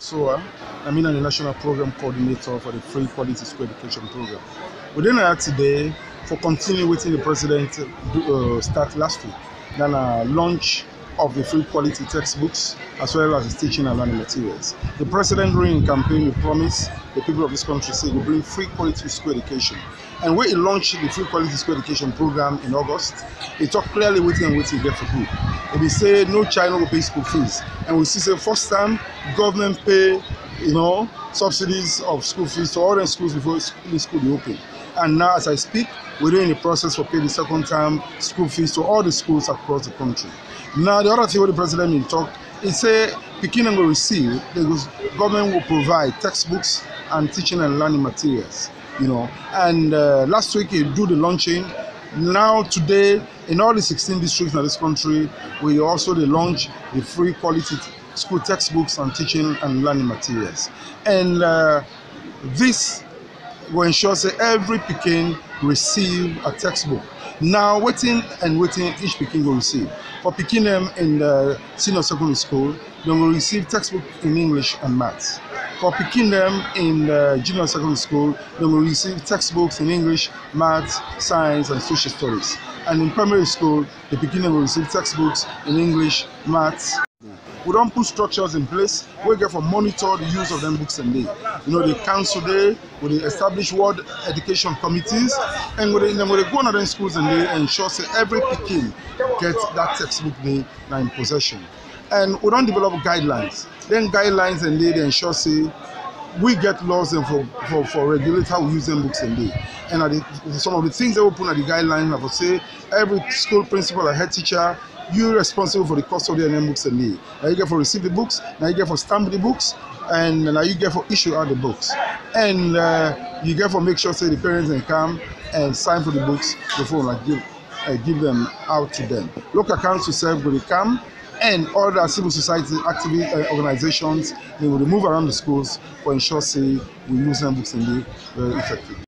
So, I'm in the National Program Coordinator for the Free Quality School Education Program. Within here today, for continuing with the President start last week, then a launch of the free quality textbooks as well as the teaching and learning materials. The President during the campaign will promise the people of this country say will bring free quality school education. And when he launched the free quality school education program in August, he talked clearly what he get for good. And he said no child will pay school fees. And we see the first time government pay, subsidies of school fees to all the schools before school be open. And now as I speak, we're in the process for paying the second time school fees to all the schools across the country. Now the other thing what the President will talk, he say Pekin will receive, the government will provide textbooks and teaching and learning materials. And last week he do the launching. Now today in all the 16 districts in this country, we also launch the free quality school textbooks and teaching and learning materials. And this will ensure that every Pekin receive a textbook. Now waiting each Pekin will receive. For Pekin in the senior secondary school, they will receive textbook in English and maths. For Pekin in the junior secondary school, they will receive textbooks in English, maths, science, and social studies. And in primary school, the Pekin will receive textbooks in English, maths. We don't put structures in place. We get for monitor the use of them books and day. The council day, we establish world education committees, and when they go on other schools and they ensure that every Pekin gets that textbook day in possession. And we don't develop guidelines. Then guidelines and they ensure say we get laws and for regulate how we use them books and day. And some of the things that we put at the guidelines, I would say every school principal or head teacher, you're responsible for the cost of the books and day. Now you get for receive the books, now you get for stamp the books, and now you get for issue out the books. And you get for make sure say the parents can come and sign for the books before give them out to them. Local council serve will come, and other civil society activity organizations, they will move around the schools for ensure say we use them books and day very effectively.